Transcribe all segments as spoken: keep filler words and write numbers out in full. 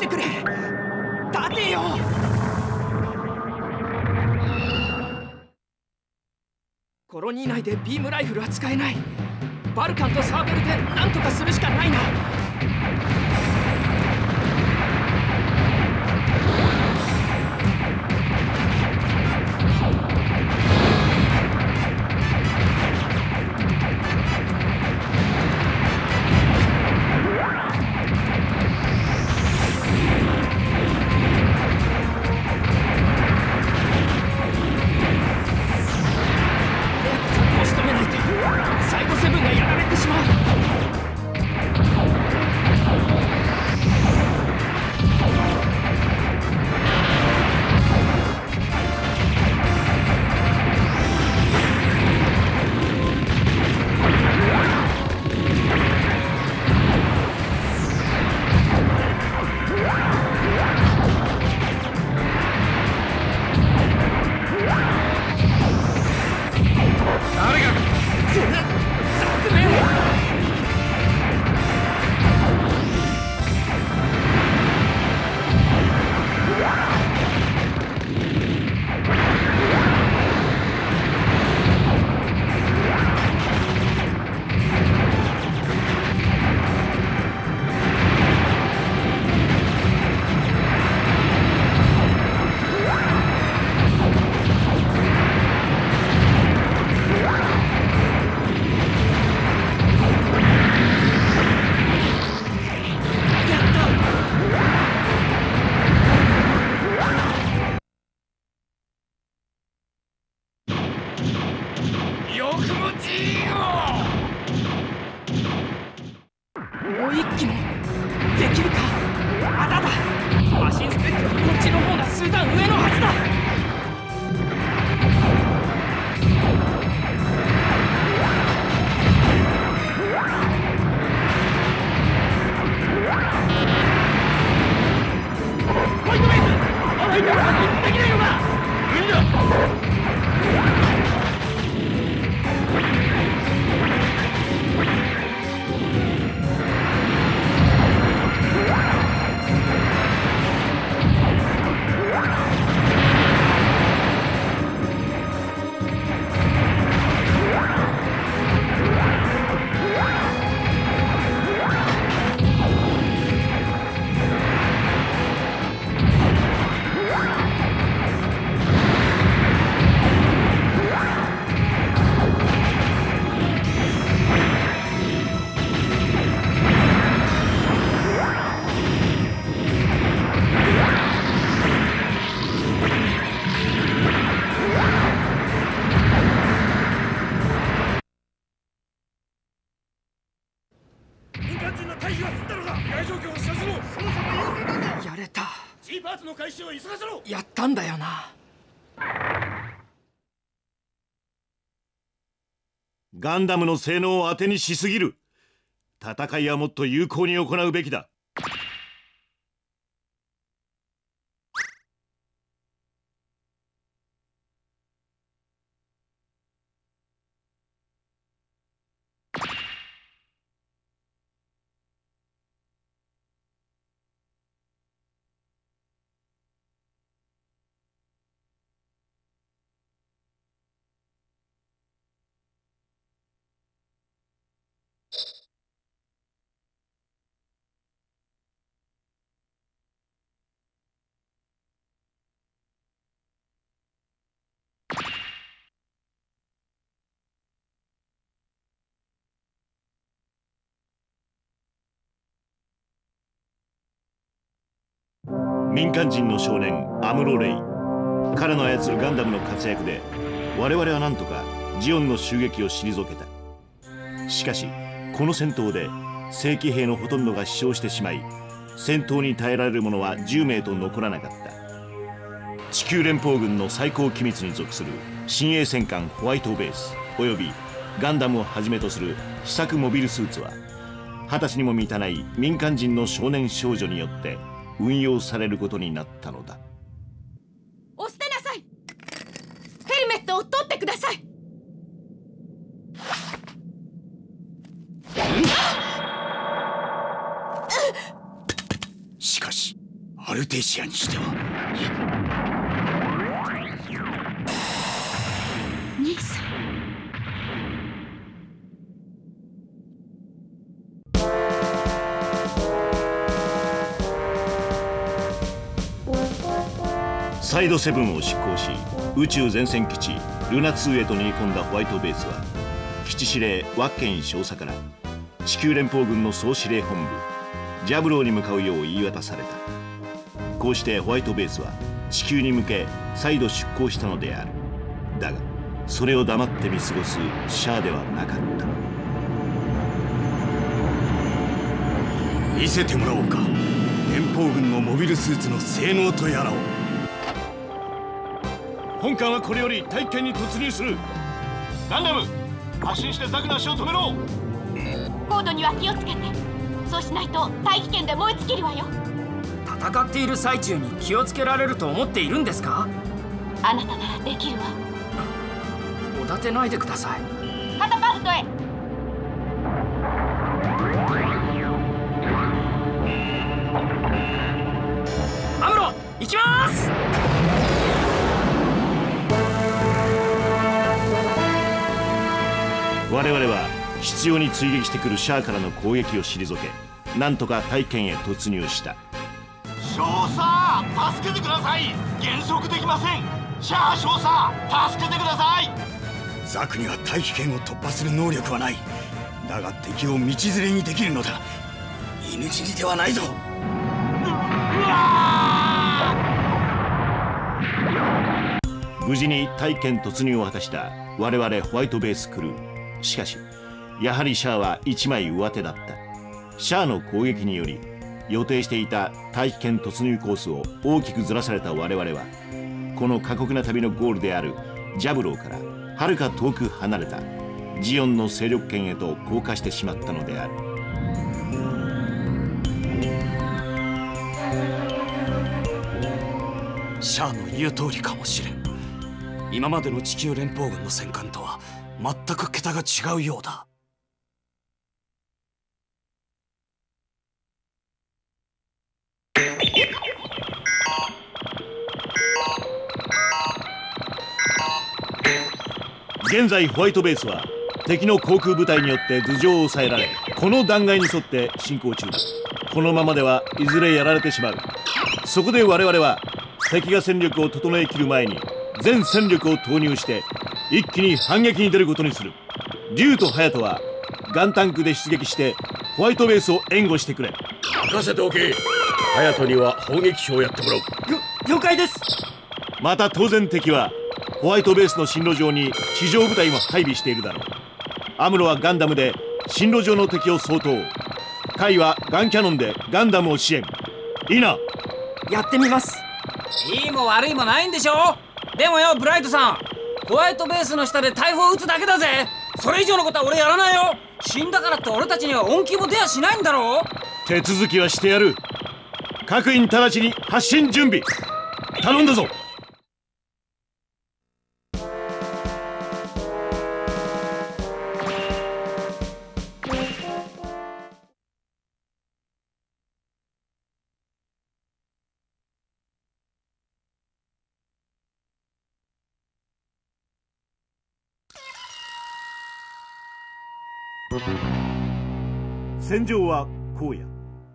てくれ。立てよ。コロニー内でビームライフルは使えない。バルカンとサーベルで何とかするしかないな。やったんだよな。 ガンダムの性能を当てにしすぎる。戦いはもっと有効に行うべきだ。民間人の少年アムロ・レイ。彼の操るガンダムの活躍で我々はなんとかジオンの襲撃を退けた。しかしこの戦闘で正規兵のほとんどが死傷してしまい、戦闘に耐えられる者はじゅうめいと残らなかった。地球連邦軍の最高機密に属する新鋭戦艦ホワイトベースおよびガンダムをはじめとする試作モビルスーツは二十歳にも満たない民間人の少年少女によって運用されることになったのだ。 押してなさい。ヘルメットを取ってください。 しかしアルテシアにしては。 兄さん。 サイドセブンを出港し、宇宙前線基地ルナツーへと逃げ込んだホワイトベースは、基地司令ワッケン少佐から地球連邦軍の総司令本部ジャブローに向かうよう言い渡された。こうしてホワイトベースは地球に向け再度出港したのである。だがそれを黙って見過ごすシャアではなかった。 見せてもらおうか、連邦軍のモビルスーツの性能とやらを。 本艦はこれより大気圏に突入する。ガンダム、発進してザクナッシュを止めろ。 高度には気をつけて。そうしないと大気圏で燃え尽きるわよ。 戦っている最中に気をつけられると思っているんですか？ あなたならできるわ。 おだてないでください。 カタパルトへ。 アムロ、行きます。 我々は執拗に追撃してくるシャアからの攻撃を退け、なんとか大気圏へ突入した。 少佐、助けてください。減速できません。シャア少佐、助けてください。 ザクには大気圏を突破する能力はない。だが敵を道連れにできるのだ。犬死にではないぞ。 無事に大気圏突入を果たした我々ホワイトベースクルー。しかしやはりシャアは一枚上手だった。シャアの攻撃により予定していた大気圏突入コースを大きくずらされた我々は、この過酷な旅のゴールであるジャブローからはるか遠く離れたジオンの勢力圏へと降下してしまったのである。 シャアの言う通りかもしれん。今までの地球連邦軍の戦艦とは全く桁が違うようだ。 現在ホワイトベースは敵の航空部隊によって頭上を抑えられ、この断崖に沿って進行中だ。このままではいずれやられてしまう。そこで我々は敵が戦力を整えきる前に全戦力を投入して一気に反撃に出ることにする。竜と隼人はガンタンクで出撃してホワイトベースを援護してくれ。 任せておけ。隼人には砲撃手をやってもらう。 了解です。 また当然敵はホワイトベースの進路上に地上部隊も配備しているだろう。アムロはガンダムで進路上の敵を掃討。カイはガンキャノンでガンダムを支援。いいな。 やってみます。いいも悪いもないんでしょ。でもよブライトさん、ホワイトベースの下で大砲撃つだけだぜ。それ以上のことは俺やらないよ。死んだからって俺たちには恩恵も出やしないんだろう。 手続きはしてやる。各員直ちに発進準備。頼んだぞ。戦場は荒野。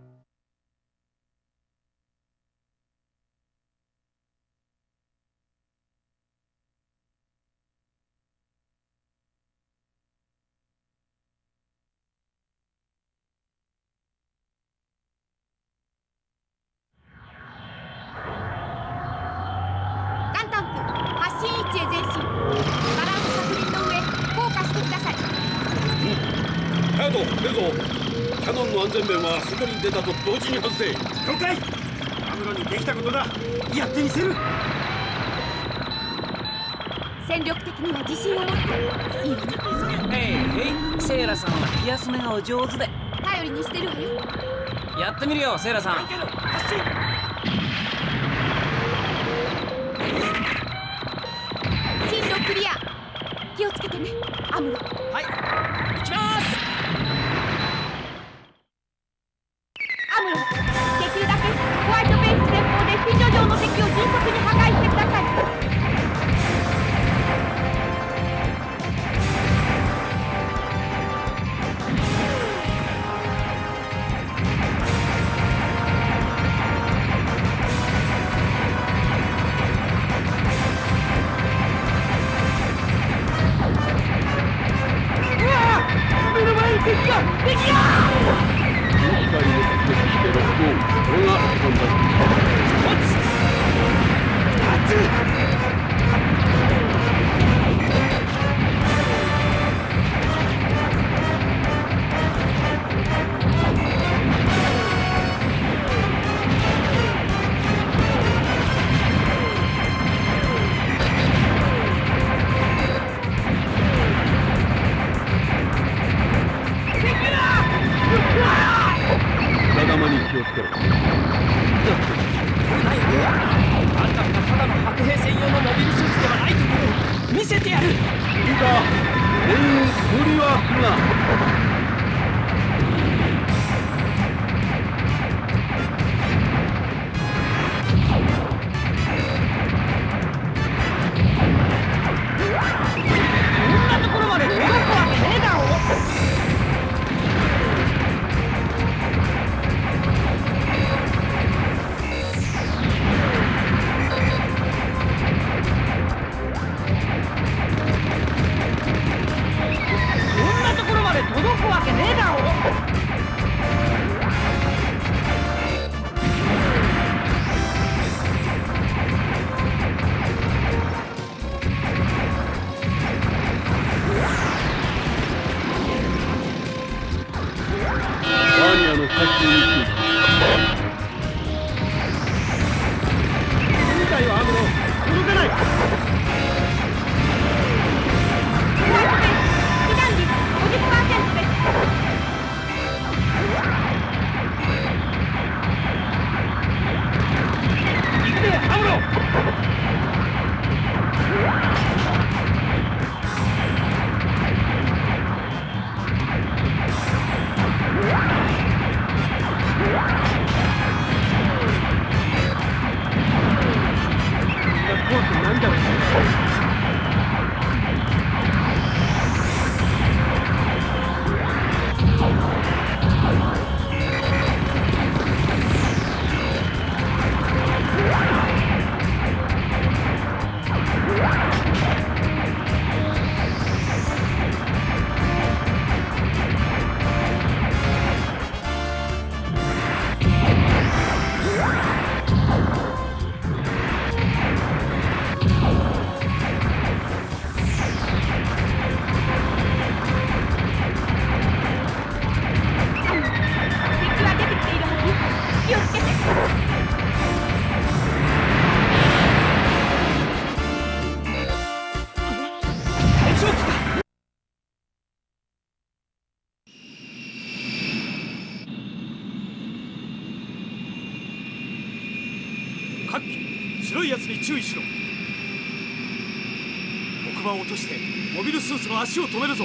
ガンタンク発進位置へ前進。バランス確認の上降下してください。 ハヤト、出るぞ。キャノンの安全面は外に出たと同時に外せ。 了解。アムロにできたことだ。やってみせる。 戦力的には自信を持っていいわね。 へいへい、セイラさんは気休めがお上手で頼りにしてるわよ。 やってみるよセイラさん。 進路クリア。気をつけてねアムロ。 はい、行きます。 アムロ、できるだけホワイトベースでをつけろ。 これないよ。ガンダムがただの白兵専用のモビルスーツではないというのを見せてやる。 いいか、全員無理はするな。 各機、白いやつに注意しろ。木馬を落としてモビルスーツの足を止めるぞ。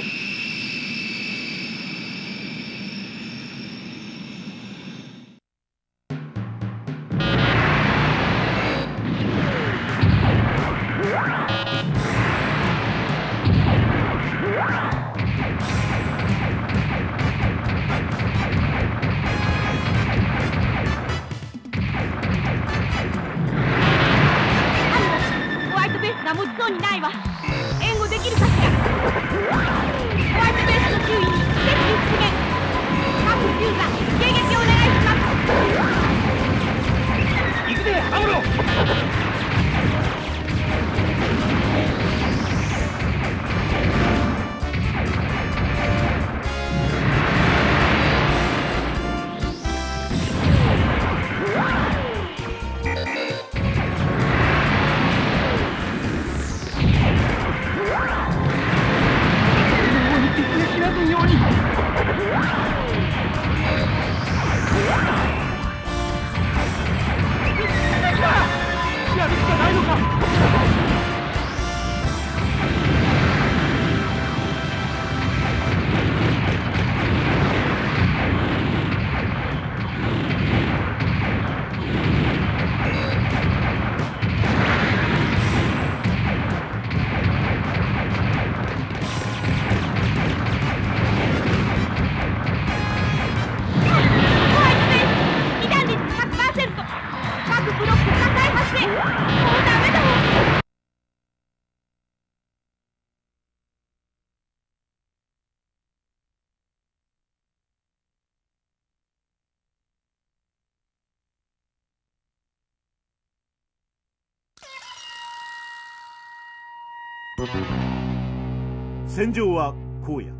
戦場は荒野。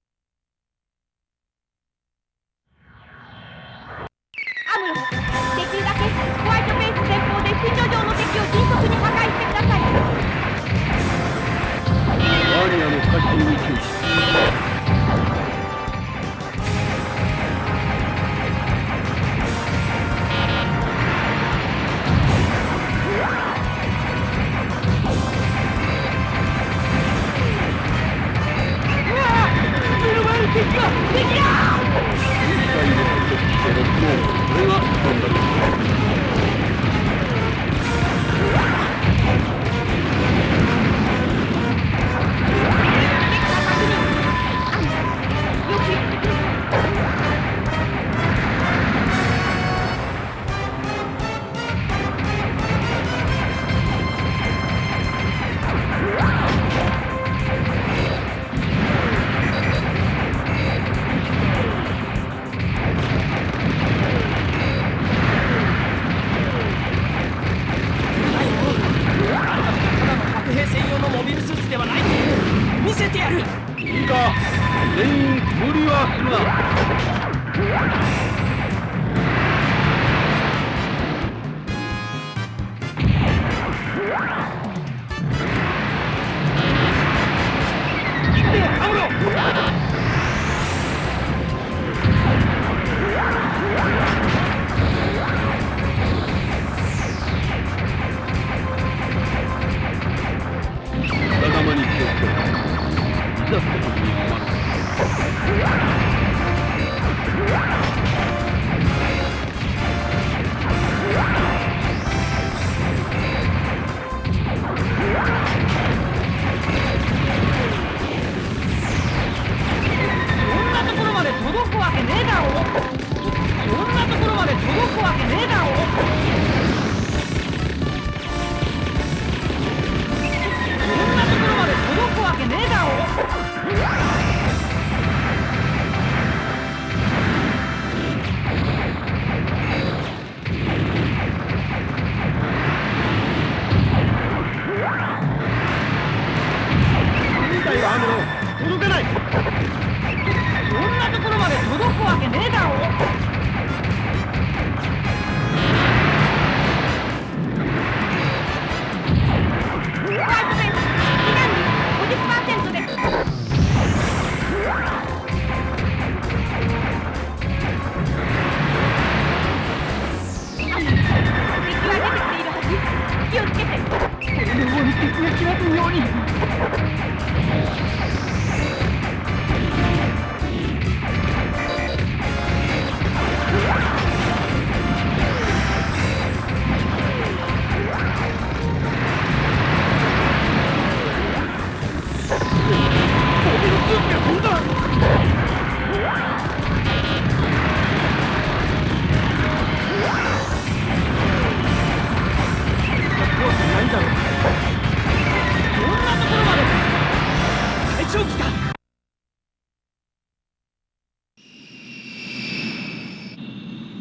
アムロ、敵発進に注意。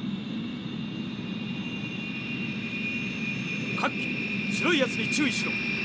各機白いやつに注意しろ。